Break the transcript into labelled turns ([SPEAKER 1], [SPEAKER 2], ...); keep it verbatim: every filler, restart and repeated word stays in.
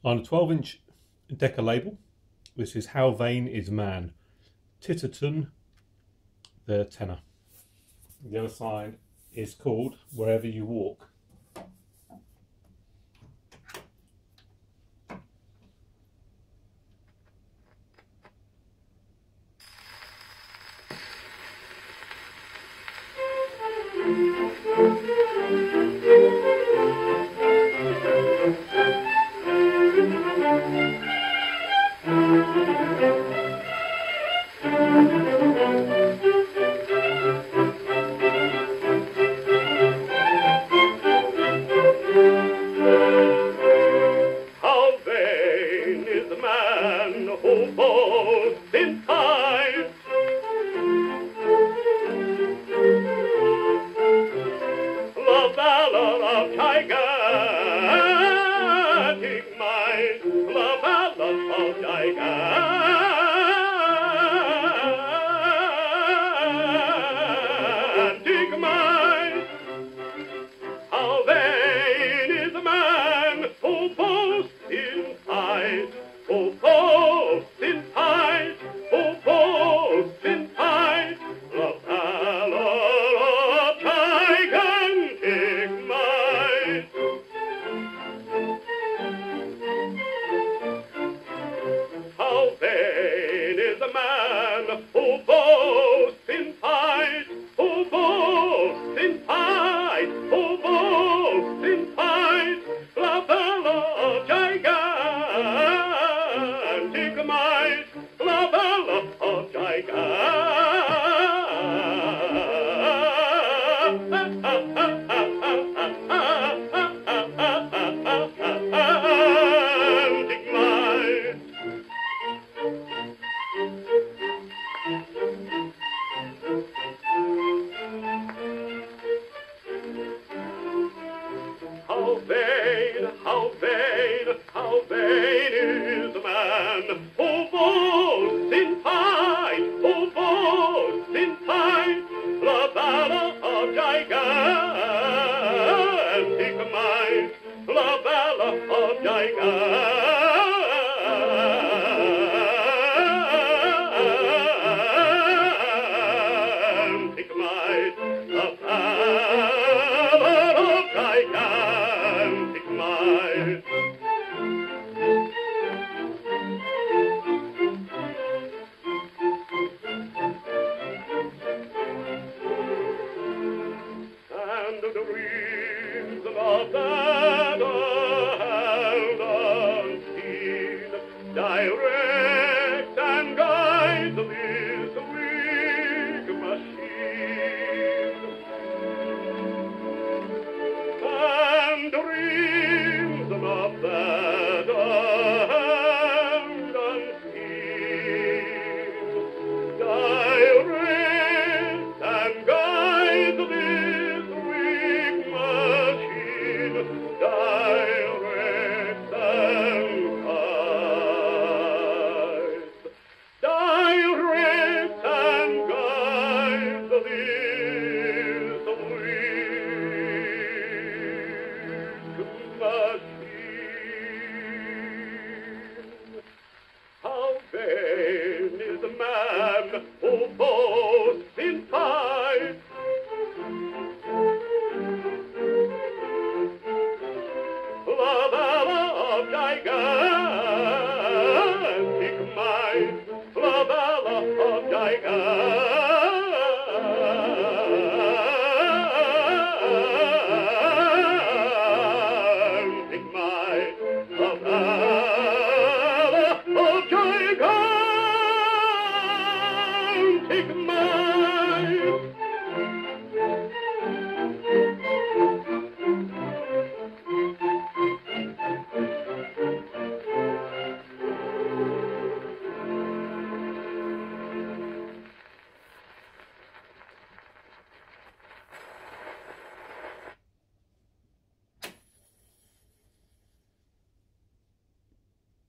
[SPEAKER 1] On a twelve inch Decca label, this is How Vain Is Man, Titterton, the tenor. The other side is called Wherever You Walk.
[SPEAKER 2] How vain is the man who boasts in pride, the valor of gigantic mind, the valor of gigantic mind. How vain is the man who boasts in pride, who boasts in pride, who boasts in pride, the valor of gigantic might. How vain is the man who boasts in pride, who boasts in pride, who boasts in pride, the valor of gigantic might, the valor of gigantic might. How vain, how vain, how vain is the man who boasts in pride, who boasts in pride, the valor of gigantic might, the valor of gigantic might, the valor of gigantic might. And the dreams of that hand unseen die